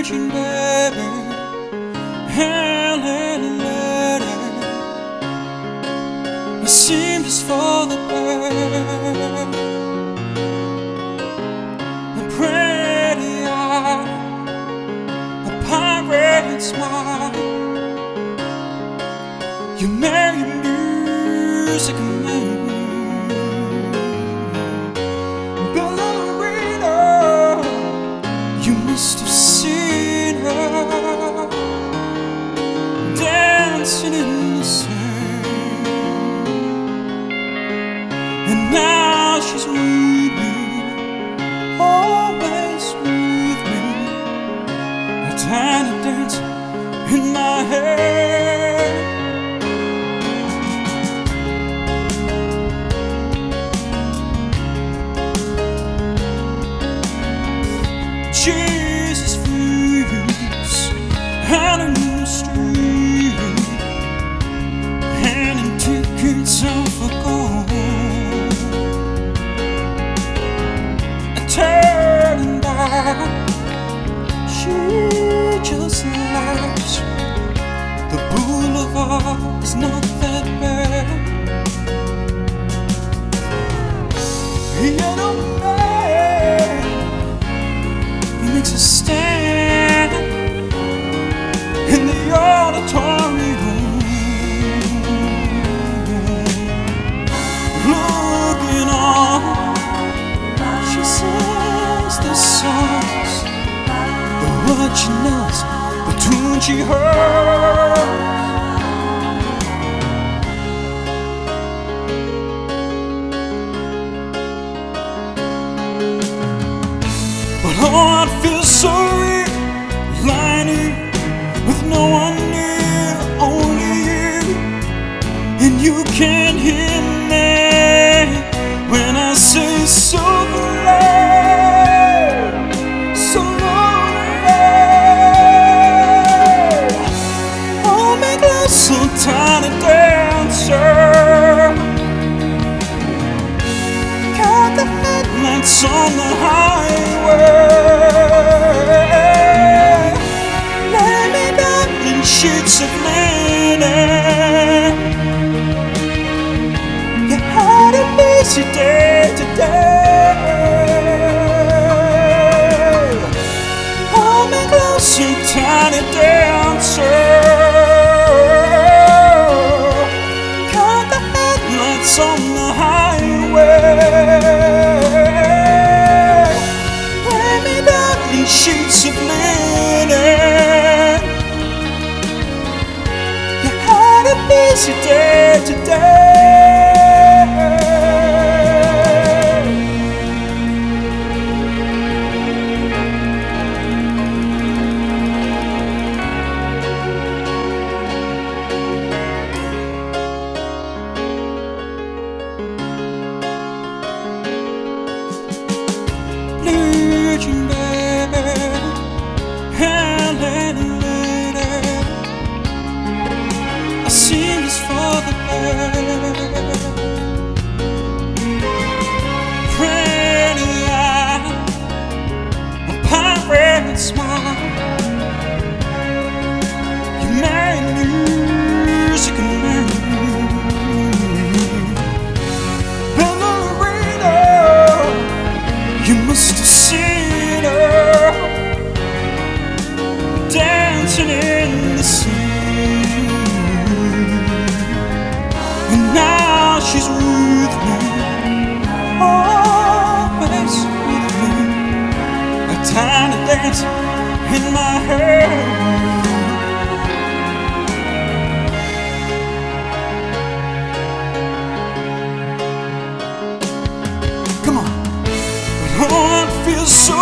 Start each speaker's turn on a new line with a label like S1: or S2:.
S1: virgin baby, hallelujah. It seemed just for the bird, a pretty eye, a pirate smile. You marry music and moon, ballerina. You must have seen her dancing in the sun, and now she's with me, always with me. A tiny dance in my head. Jesus feels out in the street, handing tickets out for gold, and turning back, she just laughs. The boulevard is not that bad. You don't makes a stand in the auditorium, looking on. She sings the songs, the word she knows, the tune she heard. Oh, it feels so real, lying here with no one near, only you. And you can't hear me when I say so loud, so loud. Oh, make love so tiny dancer. Got the headlights on the highway. Lay me down in sheets of linen. You had a busy day today. Oh, make love so tiny dancer. Got the headlights on the highway. Sheets of linen. You had a busy day today. Virgin baby, hallelujah. I sing this for the bird, pretty eye, a pirate smile. You marry music and moon, ballerina. You must have seen her dancing in the sea, and now she's with me, always with me. A tiny dance in my head. Come on. Oh, it feels so